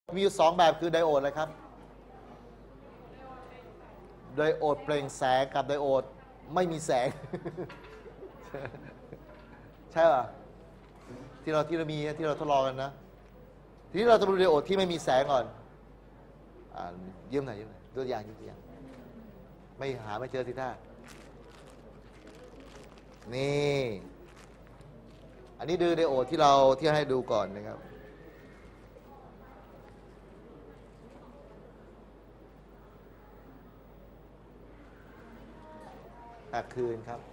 มีอยู่2แบบคือไดโอดเลยครับไดโอดเปล่งแสงกับไดโอดไม่มีแสง ใช่ป่ะที่เรามีที่เราทดลองกันนะทีนี้เราจะดูไดโอดที่ไม่มีแสงก่อนยืมหน่อยตัวอย่างไม่เจอสิท่านี่อันนี้ดูไดโอดที่ให้ดูก่อนนะครับคืนครับ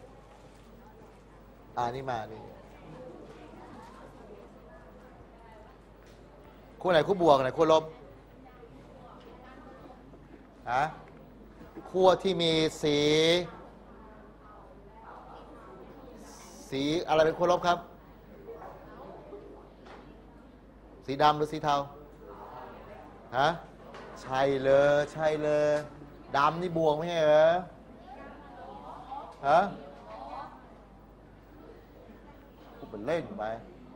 นี่มานี่ขั้วไหนขั้วบวกไหนขั้วลบขั้วที่มีสีอะไรเป็นขั้วลบครับสีดำหรือสีเทาใช่เลยดำนี่บวกไม่ใช่เหรอพูดเป็นเล่นไป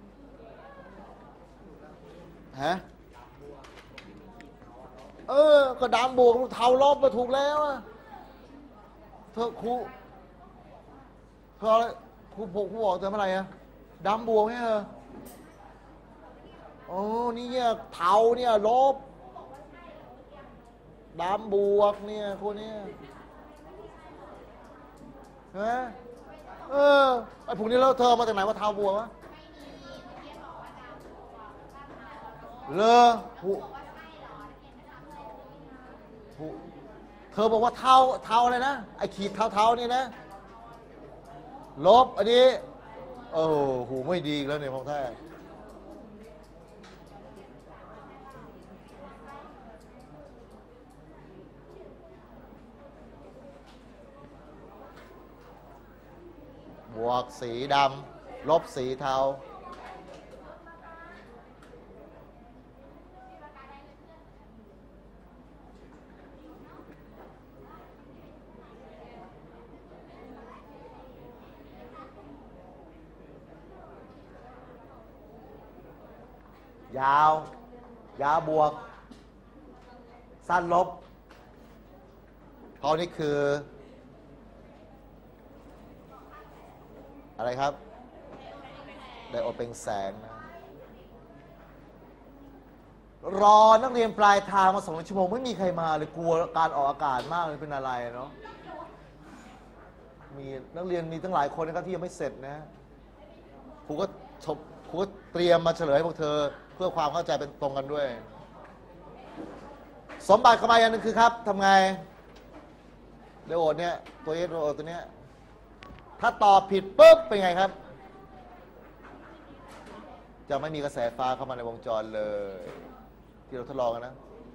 ก็ดำบวกเทาลบมาถูกแล้วเธอครูบอกเธอเมื่อไหร่ดำบวกเนี่ยนี่เนี่ยเทาเนี่ยลบดำบวกเนี่ยคนนี้ไอ้พวกนี้แล้วเธอมาจากไหนว่าเทาบวกวะเธอบอกว่าเทาอะไรนะไอ้ขีดเทานี่นะลบอันนี้หูไม่ดีแล้วเนี่ยของแท้บวกสีดำลบสีเทายาวบวกสั้นลบเขานี่คืออะไรครับไดโอดเปล่งแสงนะรอนักเรียนปลายทางมา2 ชั่วโมงไม่มีใครมาเลยกลัวการออกอากาศมากเลยเป็นอะไรเนาะมีนักเรียนมีตั้งหลายคนนะครับที่ยังไม่เสร็จนะครูก็เตรียมมาเฉลยให้พวกเธอเพื่อความเข้าใจเป็นตรงกันด้วยสมบัติเข้ามาอย่างนึงคือครับทำไงไดโอดเนี่ยตัวไดโอดตัวเนี้ยถ้าตอบผิดปุ๊บเป็นไงครับจะไม่มีกระแสฟ้าเข้ามาในวงจรเลยที่เราทดลองกันนะ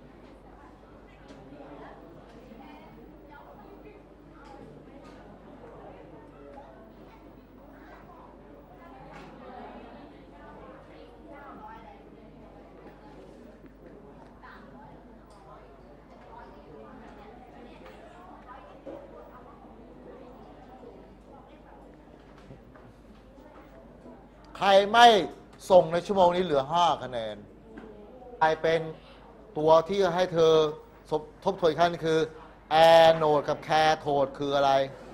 ใครไม่ส่งในชั่วโมงนี้เหลือ5 คะแนนใครเป็นตัวที่ให้เธอทบทวนขั้นคือแอนโนดกับแคโทดคืออะไร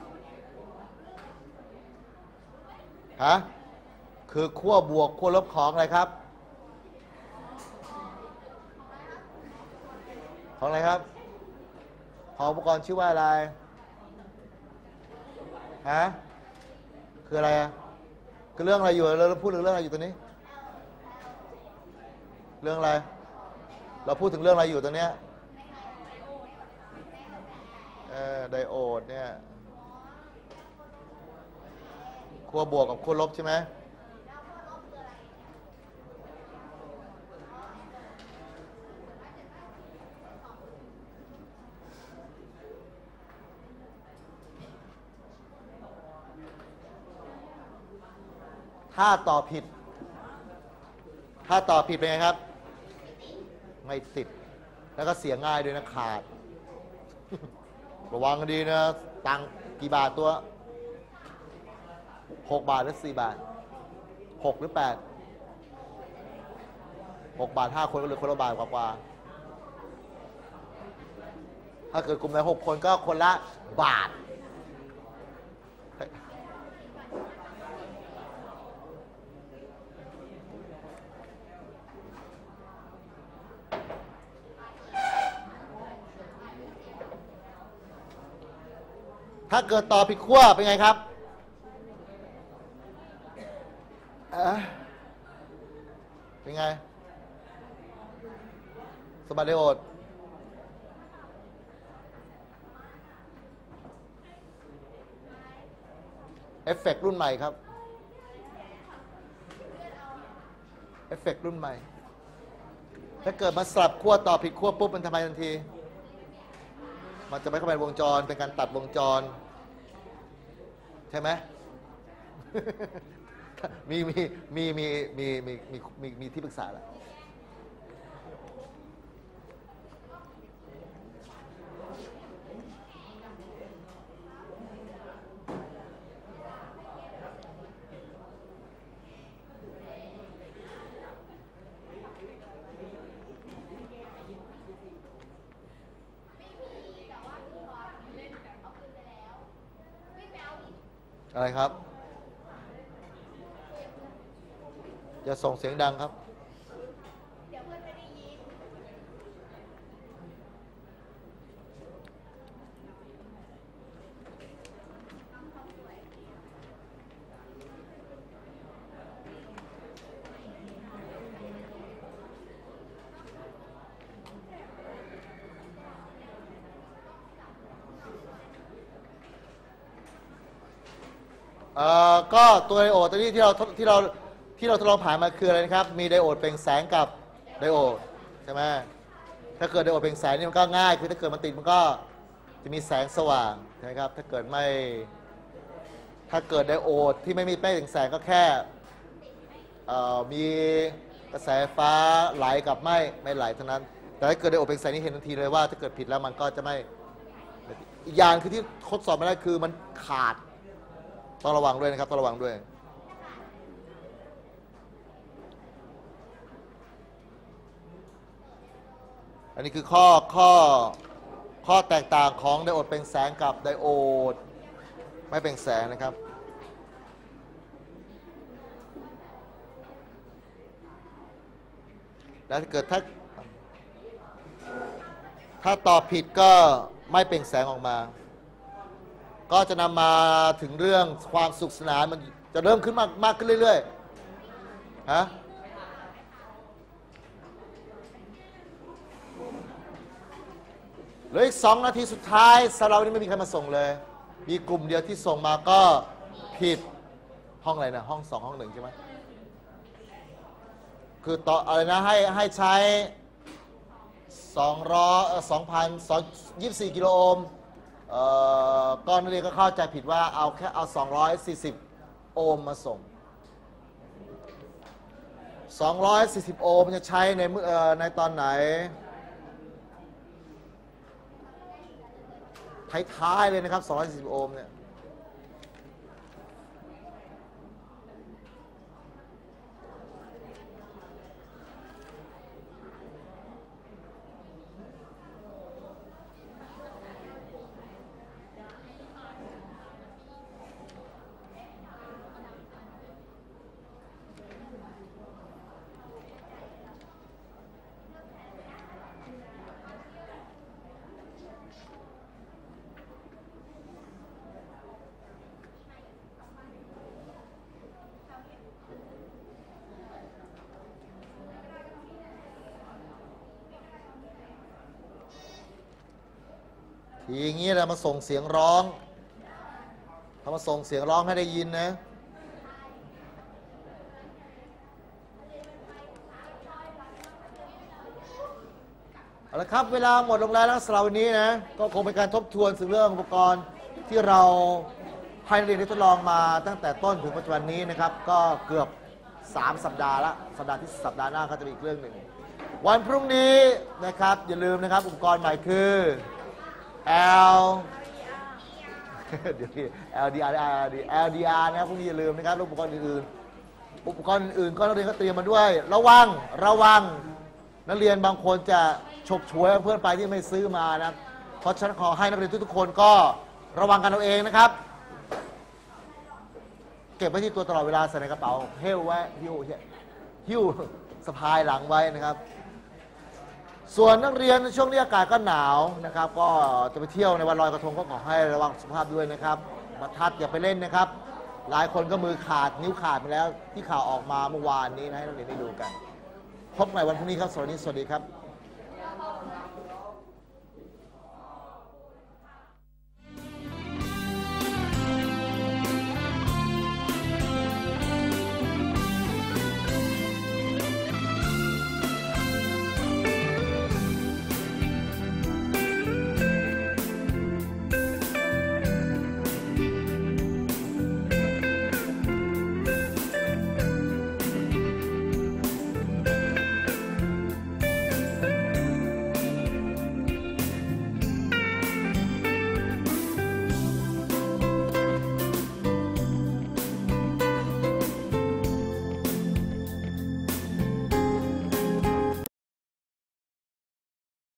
คือขั้วบวกขั้วลบของอะไรครับของอะไรครับของอุปกรณ์ชื่อว่าอะไรคืออะไรคือเรื่องอะไรอยู่เราพูดถึงเรื่องอะไรอยู่ตัวนี้เรื่องอะไรเราพูดถึงเรื่องอะไรอยู่ตัวเนี้ยไดโอดเนี่ยขั้วบวกกับขั้วลบใช่ไหมถ้าตอบผิดเป็นไงครับไม่ติดแล้วก็เสียง่ายด้วยนะขาดระวังดีนะตังกี่บาทตัว6 บาทหรือ4 บาท6 หรือ 8 6 บาท 5 คนก็เหลือคนละบาทกว่าถ้าเกิดกลุ่มไหน6 คนก็คนละบาทถ้าเกิดต่อผิดขั้วเป็นไงครับเป็นไงสมบัติไดโอดเอฟเฟกต์รุ่นใหม่ครับเอฟเฟกต์รุ่นใหม่ถ้าเกิดมาสลับขั้วต่อผิดขั้วปุ๊บมันทำไมทันทีมันจะไม่เข้าไปในวงจรเป็นการตัดวงจรใช่ไหม มีที่ปรึกษาแล้วอะไรครับอย่าส่งเสียงดังครับก็ตัวไดโอดตัวนี้ที่เราทดลองผ่านมาคืออะไรนะครับมีไดโอดเปล่งแสงกับไดโอดใช่ไหมถ้าเกิดไดโอดเปล่งแสงนี่มันก็ง่ายคือถ้าเกิดมันติดมันก็จะมีแสงสว่างใช่ไหมครับถ้าเกิดไดโอดที่ไม่มีเปล่งแสงก็แค่มีกระแสฟ้าไหลกับไม่ไหลเท่านั้นแต่ถ้าเกิดไดโอดเปล่งแสงนี่เห็นทันทีเลยว่าถ้าเกิดผิดแล้วมันก็จะไม่อีกอย่างคือที่ทดสอบมาได้คือมันขาดต้องระวังด้วยนะครับต้องระวังด้วยอันนี้คือข้อแตกต่างของไดโอดเปล่งแสงกับไดโอดไม่เปล่งแสงนะครับแล้วถ้าเกิดถ้าตอบผิดก็ไม่เปล่งแสงออกมาก็จะนำมาถึงเรื่องความสุขสนานมันจะเริ่มขึ้นมากขึ้นเรื่อยๆฮะเหลืออีก2 นาทีสุดท้ายสำหรับวันนี้ไม่มีใครมาส่งเลยมีกลุ่มเดียวที่ส่งมาก็ผิดห้องอะไรนะห้อง2ห้อง1ใช่ไหมคือต่ออะไรนะให้ใช้2,224 กิโลโอห์มก้อนนักเรียนก็เข้าใจผิดว่าเอา240 โอห์มมาส่ง240 โอห์มจะใช้ในตอนไหนท้ายๆเลยนะครับ240 โอห์มเนี่ยทีอย่างนี้เรามาส่งเสียงร้องเรามาส่งเสียงร้องให้ได้ยินนะเอาละครับเวลาหมดลงแล้วสำหรับวันนี้นะก็คงเป็นการทบทวนถึงเรื่องอุปกรณ์ที่เราให้นักเรียนได้ทดลองมาตั้งแต่ต้นถึงปัจจุบันนี้นะครับก็เกือบ3 สัปดาห์ละสัปดาห์หน้าก็จะมีอีกเรื่องหนึ่งวันพรุ่งนี้นะครับอย่าลืมนะครับอุปกรณ์ใหม่คือ LDR นะครับพวกนี้อย่าลืมนะครับอุปกรณ์อื่นก็นักเรียนก็เตรียมมาด้วยระวังนักเรียนบางคนจะฉกฉวยเพื่อนไปที่ไม่ซื้อมานะเพราะฉะนั้นขอให้นักเรียนทุกๆคนก็ระวังกันเอาเองนะครับเก็บไว้ที่ตัวตลอดเวลาใส่ในกระเป๋าเหิ้วไว้หิ้วสะพายหลังไว้นะครับส่วนนักเรียนช่วงนี้อากาศก็หนาวนะครับก็จะไปเที่ยวในวันลอยกระทงก็ขอให้ระวังสุขภาพด้วยนะครับประทัดอย่าไปเล่นนะครับหลายคนก็มือขาดนิ้วขาดไปแล้วที่ข่าวออกมาเมื่อวานนี้นะให้นักเรียนได้ดูกันพบใหม่วันพรุ่งนี้ครับสวัสดีครับ